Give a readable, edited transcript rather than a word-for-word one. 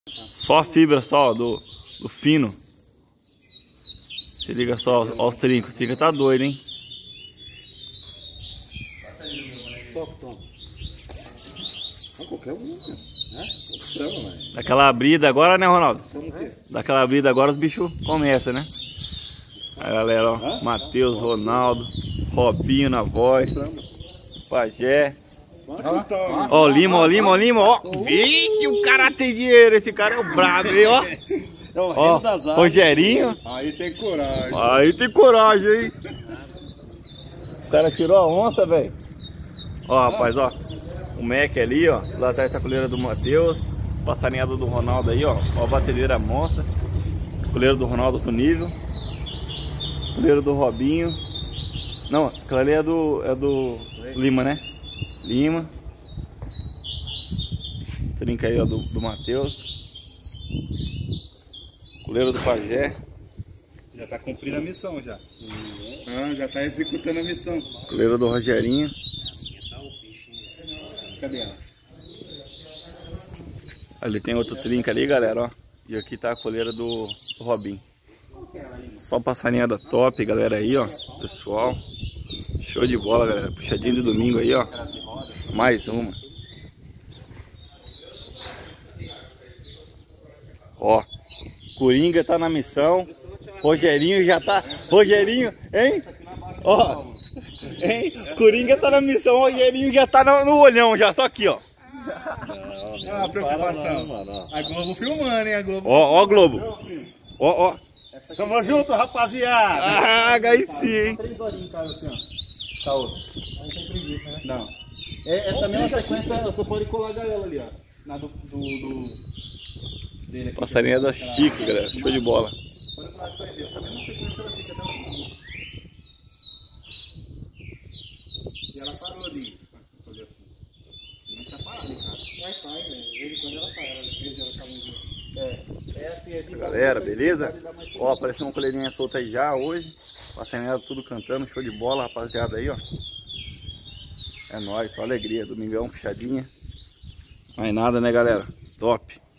Só a fibra só, do fino. Se liga só, ó os trincos. O trinco tá doido, hein? Qualquer um, cara. Daquela abrida agora, né, Ronaldo? Daquela abrida agora os bichos começam, né? Aí, galera, ó. Matheus, Ronaldo, Robinho na voz. Pajé. Ó, Lima, ó. Vixe, o cara tem dinheiro. Esse cara é o brabo, hein, ó. É o reino das águas. Rogerinho. Aí tem coragem. Aí tem coragem, hein? O cara tirou a onça, velho. Ó, rapaz, ó. O Mac ali, ó. Lá atrás tá a coleira do Matheus. Passarinhada do Ronaldo aí, ó. Ó a batedeira monstra. Coleira do Ronaldo outro nível. Coleira do Robinho. Não, aquela ali é do Lima, né? Lima. Trinca aí, ó, do Matheus. Coleira do Pajé. Já tá cumprindo a missão já. Já tá executando a missão. Coleira do Rogerinho. Cadê ela? Ali tem outro trinca ali, galera, ó. E aqui tá a coleira do Robinho. Só passarinhada top, galera, aí, ó. Pessoal. Show de bola, galera. Puxadinho de domingo aí, ó. Mais uma. Ó. Coringa tá na missão. Rogerinho já tá. Rogerinho, hein? Ó. Hein? Coringa tá na missão. Rogerinho já tá no olhão, já. Só aqui, ó. Ah, preocupação. A Globo filmando, hein? A Globo. Ó, Globo. Ó. Tamo junto, rapaziada. Ah, aí sim, hein? 3 horinhas em casa assim, ó. Tá outra. Aí tem preguiça, né? Não. Essa mesma sequência, você pode colar a gaiola ali, ó. Na do dele aqui. Passarinha da Chico, galera. Show de bola. Pode colar que você vai ver. Essa mesma sequência ela fica até o fim. E ela parou ali. Pra fazer assim. Não tinha parado, cara. Wi-Fi, né? De vez em quando ela para. Às vezes ela tá muito... É assim, é Galera, beleza? Ó, apareceu uma coleirinha solta aí já hoje. Passarinhada tudo cantando, show de bola, rapaziada aí, ó. É nóis, só alegria. Domingão, puxadinha. Mais nada, né, galera? Top.